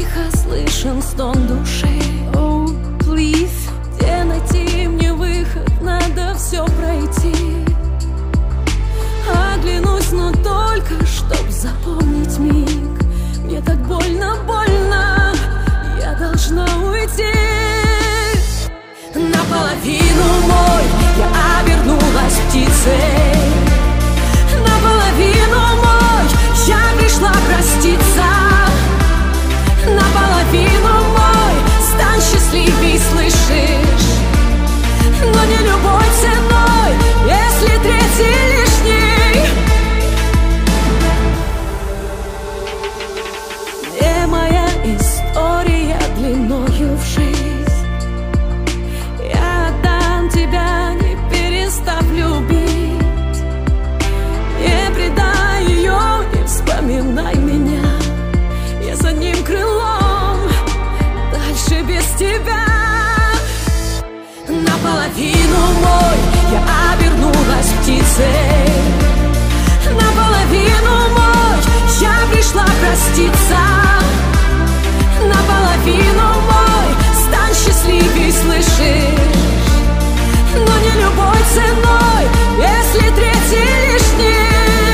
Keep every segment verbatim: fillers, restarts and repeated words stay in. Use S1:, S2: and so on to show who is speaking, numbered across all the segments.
S1: Тихо слышен стон души. Oh, please, где найти мне выход? Надо все пройти. Оглянусь, но только чтоб запомнить миг. Мне так больно, больно, я должна уйти. Наполовину мой, я обернулась птицей. Наполовину мой, я пришла проститься. Наполовину мой, стань счастливей, слышишь? Но не любой ценой, если третий лишний. Не моя история длиною в жизнь. Я отдам тебя, не перестав любить. Не предай ее, не вспоминай меня. Я за одним крылом, дальше без тебя. Наполовину мой, я обернулась птицей. Наполовину мой, я пришла проститься. Наполовину мой, стань счастливей, слышишь? Но не любой ценой, если третий лишний.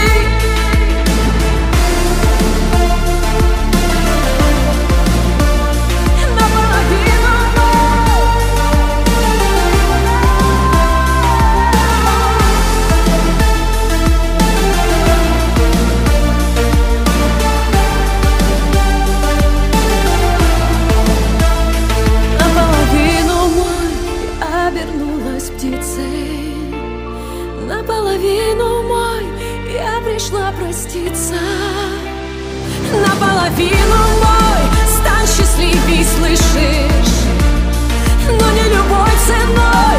S1: Наполовину мой, я пришла проститься. Наполовину мой, стань счастливей, слышишь? Но не любой ценой.